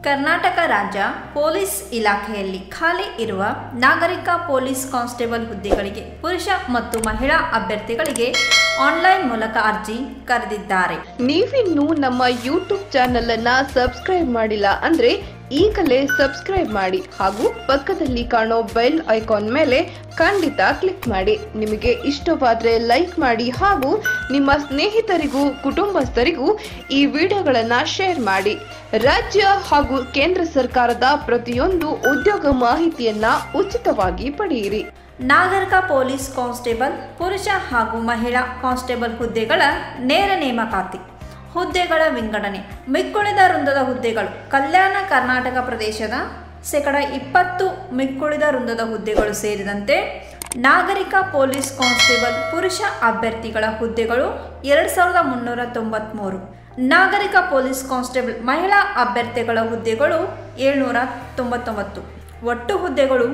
ಕರ್ನಾಟಕ ರಾಜ್ಯ ಪೊಲೀಸ್ ಇಲಾಖೆಯಲ್ಲಿ ಖಾಲಿ ಇರುವ ನಾಗರಿಕ ಪೊಲೀಸ್ ಕಾನ್ಸ್ಟೇಬಲ್ ಹುದ್ದೆಗಳಿಗೆ ಪುರುಷ ಮತ್ತು ಮಹಿಳಾ ಅಭ್ಯರ್ಥಿಗಳಿಗೆ ಆನ್ಲೈನ್ ಮೂಲಕ ಅರ್ಜಿ ಕರೆದಿದ್ದಾರೆ. ನೀವಿನ್ನೂ ನಮ್ಮ ಯೂಟ್ಯೂಬ್ ಚಾನೆಲ್ ಅನ್ನ ಸಬ್ಸ್ಕ್ರೈಬ್ ಮಾಡಿಲ್ಲ ಅಂದ್ರೆ ಈಗಲೇ ಸಬ್ಸ್ಕ್ರೈಬ್ ಮಾಡಿ ಹಾಗೂ ಪಕ್ಕದಲ್ಲಿ ಕಾಣೋ ಬೆಲ್ ಐಕಾನ್ ಮೇಲೆ ಖಂಡಿತ ಕ್ಲಿಕ್ ಮಾಡಿ. ನಿಮಗೆ ಇಷ್ಟವಾದ್ರೆ ಲೈಕ್ ಮಾಡಿ ಹಾಗೂ ನಿಮ್ಮ ಸ್ನೇಹಿತರಿಗೂ ಕುಟುಂಬಸ್ಥರಿಗೂ ಈ ವಿಡಿಯೋಗಳನ್ನ ಶೇರ್ ಮಾಡಿ. ರಾಜ್ಯ ಹಾಗೂ ಕೇಂದ್ರ ಸರ್ಕಾರದ ಪ್ರತಿಯೊಂದು ಉದ್ಯೋಗ ಮಾಹಿತಿಯನ್ನ ಉಚಿತವಾಗಿ ಪಡೆಯಿರಿ. ನಾಗರಿಕ ಪೊಲೀಸ್ ಕಾನ್ಸ್ಟೇಬಲ್ ಪುರುಷ ಹಾಗೂ ಮಹಿಳಾ ಕಾನ್ಸ್ಟೇಬಲ್ ಹುದ್ದೆಗಳ ನೇರ ನೇಮಕಾತಿ. ಹುದ್ದೆಗಳ ವಿಂಗಡಣೆ. ಮಿಕ್ಕುಳಿದ ವೃಂದದ ಹುದ್ದೆಗಳು. ಕಲ್ಯಾಣ ಕರ್ನಾಟಕ ಪ್ರದೇಶದ 20% ಮಿಕ್ಕುಳಿದ ವೃಂದದ ಹುದ್ದೆಗಳು ಸೇರಿದಂತೆ ನಾಗರಿಕ ಪೊಲೀಸ್ ಕಾನ್ಸ್ಟೇಬಲ್ ಪುರುಷ ಅಭ್ಯರ್ಥಿಗಳ ಹುದ್ದೆಗಳು 2393. ನಾಗರಿಕ ಪೊಲೀಸ್ ಕಾನ್ಸ್ಟೇಬಲ್ ಮಹಿಳಾ ಅಭ್ಯರ್ಥಿಗಳ ಹುದ್ದೆಗಳು 799. ಒಟ್ಟು ಹುದ್ದೆಗಳು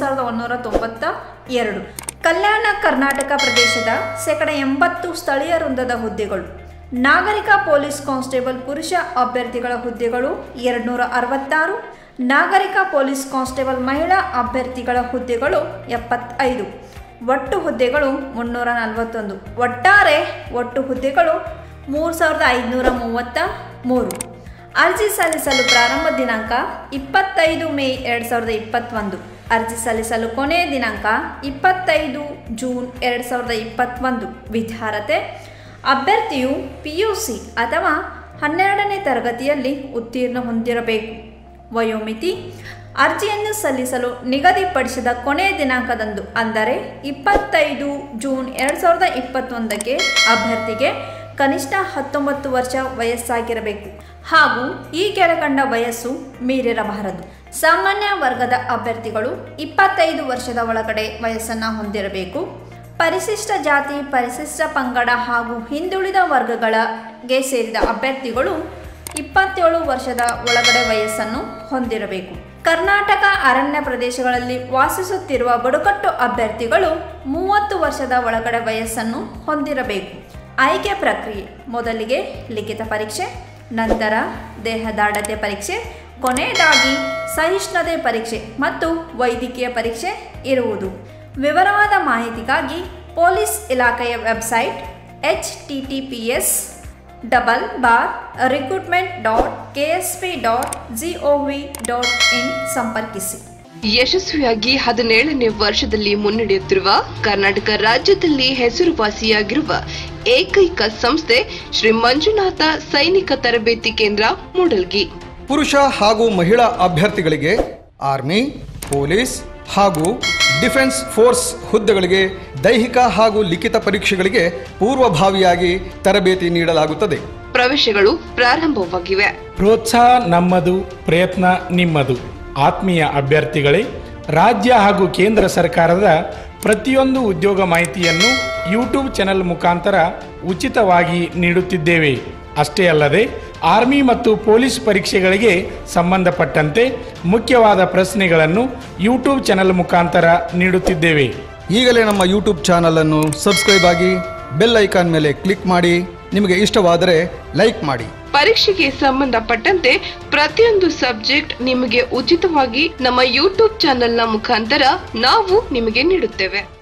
3192. ಕಲ್ಯಾಣ ಕರ್ನಾಟಕ ಪ್ರದೇಶದ 80% ಸ್ಥಳೀಯ ವೃಂದದ ಹುದ್ದೆಗಳು. ನಾಗರಿಕ ಪೊಲೀಸ್ ಕಾನ್ಸ್ಟೇಬಲ್ ಪುರುಷ ಅಭ್ಯರ್ಥಿಗಳ ಹುದ್ದೆಗಳು 266. ನಾಗರಿಕ ಪೊಲೀಸ್ ಕಾನ್ಸ್ಟೇಬಲ್ ಮಹಿಳಾ ಅಭ್ಯರ್ಥಿಗಳ ಹುದ್ದೆಗಳು 75. ಒಟ್ಟು ಹುದ್ದೆಗಳು 341. ಒಟ್ಟು ಹುದ್ದೆಗಳು 3533. ಅರ್ಜಿ ಸಲ್ಲಿಸಲು ಪ್ರಾರಂಭ ದಿನಾಂಕ 25 ಮೇ 2021. ಅರ್ಜಿ ಸಲ್ಲಿಸಲು ಕೊನೆಯ ದಿನಾಂಕ 25 ಜೂನ್ 2021. ವಿದ್ಯಾರ್ಹತೆ. ಅಭ್ಯರ್ಥಿಯು PUC ಅಥವಾ 12ನೇ ತರಗತಿಯಲ್ಲಿ ಉತ್ತೀರ್ಣ ಹೊಂದಿರಬೇಕು. ವಯೋಮಿತಿ. ಅರ್ಜಿಯನ್ನು ಸಲ್ಲಿಸಲು ನಿಗದಿಪಡಿಸಿದ ಕೊನೆಯ ದಿನಾಂಕದಂದು ಅಂದರೆ 25 ಜೂನ್ 2021ಕ್ಕೆ ಅಭ್ಯರ್ಥಿಗೆ ಕನಿಷ್ಠ 19 ವರ್ಷ ವಯಸ್ಸಾಗಿರಬೇಕು ಹಾಗೂ ಈ ಕೆಳಕಂಡ ವಯಸ್ಸು ಮೀರಿರಬಾರದು. ಸಾಮಾನ್ಯ ವರ್ಗದ ಅಭ್ಯರ್ಥಿಗಳು 25 ವರ್ಷದ ಒಳಗಡೆ ವಯಸ್ಸನ್ನು ಹೊಂದಿರಬೇಕು. ಪರಿಶಿಷ್ಟ ಜಾತಿ, ಪರಿಶಿಷ್ಟ ಪಂಗಡ ಹಾಗೂ ಹಿಂದುಳಿದ ವರ್ಗಗಳಿಗೆ ಸೇರಿದ ಅಭ್ಯರ್ಥಿಗಳು 27 ವರ್ಷದ ಒಳಗಡೆ ವಯಸ್ಸನ್ನು ಹೊಂದಿರಬೇಕು. ಕರ್ನಾಟಕ ಅರಣ್ಯ ಪ್ರದೇಶಗಳಲ್ಲಿ ವಾಸಿಸುತ್ತಿರುವ ಬುಡಕಟ್ಟು ಅಭ್ಯರ್ಥಿಗಳು 30 ವರ್ಷದ ಒಳಗಡೆ ವಯಸ್ಸನ್ನು ಹೊಂದಿರಬೇಕು. ಆಯ್ಕೆ ಪ್ರಕ್ರಿಯೆ. ಮೊದಲಿಗೆ ಲಿಖಿತ ಪರೀಕ್ಷೆ, ನಂತರ ದೇಹದಾಢ್ಯತೆ ಪರೀಕ್ಷೆ, ಕೊನೆಯದಾಗಿ ಸಹಿಷ್ಣುತೆ ಪರೀಕ್ಷೆ ಮತ್ತು ವೈದ್ಯಕೀಯ ಪರೀಕ್ಷೆ ಇರುವುದು. ವಿವರವಾದ ಮಾಹಿತಿಗಾಗಿ ಪೊಲೀಸ್ ಇಲಾಖೆಯ ವೆಬ್ಸೈಟ್ https://recruitment.ksp.gov.in ಸಂಪರ್ಕಿಸಿ. ಯಶಸ್ವಿಯಾಗಿ 17ನೇ ವರ್ಷದಲ್ಲಿ ಮುನ್ನಡೆಯುತ್ತಿರುವ ಕರ್ನಾಟಕ ರಾಜ್ಯದಲ್ಲಿ ಹೆಸರುವಾಸಿಯಾಗಿರುವ ಏಕೈಕ ಸಂಸ್ಥೆ ಶ್ರೀ ಮಂಜುನಾಥ ಸೈನಿಕ ತರಬೇತಿ ಕೇಂದ್ರ ಮೂಡಲ್ಗಿ. ಪುರುಷ ಹಾಗೂ ಮಹಿಳಾ ಅಭ್ಯರ್ಥಿಗಳಿಗೆ ಆರ್ಮಿ, ಪೊಲೀಸ್ ಹಾಗೂ ಡಿಫೆನ್ಸ್ ಫೋರ್ಸ್ ಹುದ್ದೆಗಳಿಗೆ ದೈಹಿಕ ಹಾಗೂ ಲಿಖಿತ ಪರೀಕ್ಷೆಗಳಿಗೆ ಪೂರ್ವಭಾವಿಯಾಗಿ ತರಬೇತಿ ನೀಡಲಾಗುತ್ತದೆ. ಪ್ರವೇಶಗಳು ಪ್ರಾರಂಭವಾಗಿವೆ. ಪ್ರೋತ್ಸಾಹ ನಮ್ಮದು, ಪ್ರಯತ್ನ ನಿಮ್ಮದು. ಆತ್ಮೀಯ ಅಭ್ಯರ್ಥಿಗಳೇ, ರಾಜ್ಯ ಹಾಗೂ ಕೇಂದ್ರ ಸರ್ಕಾರದ ಪ್ರತಿಯೊಂದು ಉದ್ಯೋಗ ಮಾಹಿತಿಯನ್ನು ಯೂಟ್ಯೂಬ್ ಚಾನೆಲ್ ಮುಖಾಂತರ ಉಚಿತವಾಗಿ ನೀಡುತ್ತಿದ್ದೇವೆ. ಅಷ್ಟೇ ಅಲ್ಲದೆ ಆರ್ಮಿ ಮತ್ತು ಪೊಲೀಸ್ ಪರೀಕ್ಷೆಗಳಿಗೆ ಸಂಬಂಧಪಟ್ಟಂತೆ ಮುಖ್ಯವಾದ ಪ್ರಶ್ನೆಗಳನ್ನು ಯೂಟ್ಯೂಬ್ ಚಾನೆಲ್ ಮುಖಾಂತರ ನೀಡುತ್ತಿದ್ದೇವೆ. ಈಗಲೇ ನಮ್ಮ ಯೂಟ್ಯೂಬ್ ಚಾನಲನ್ನು ಸಬ್ಸ್ಕ್ರೈಬ್ ಆಗಿ, ಬೆಲ್ ಐಕಾನ್ ಮೇಲೆ ಕ್ಲಿಕ್ ಮಾಡಿ. ನಿಮಗೆ ಇಷ್ಟವಾದರೆ ಲೈಕ್ ಮಾಡಿ. ಪರೀಕ್ಷೆಗೆ ಸಂಬಂಧಪಟ್ಟಂತೆ ಪ್ರತಿಯೊಂದು ಸಬ್ಜೆಕ್ಟ್ ನಿಮಗೆ ಉಚಿತವಾಗಿ ನಮ್ಮ ಯೂಟ್ಯೂಬ್ ಚಾನೆಲ್ನ ಮುಖಾಂತರ ನಾವು ನಿಮಗೆ ನೀಡುತ್ತೇವೆ.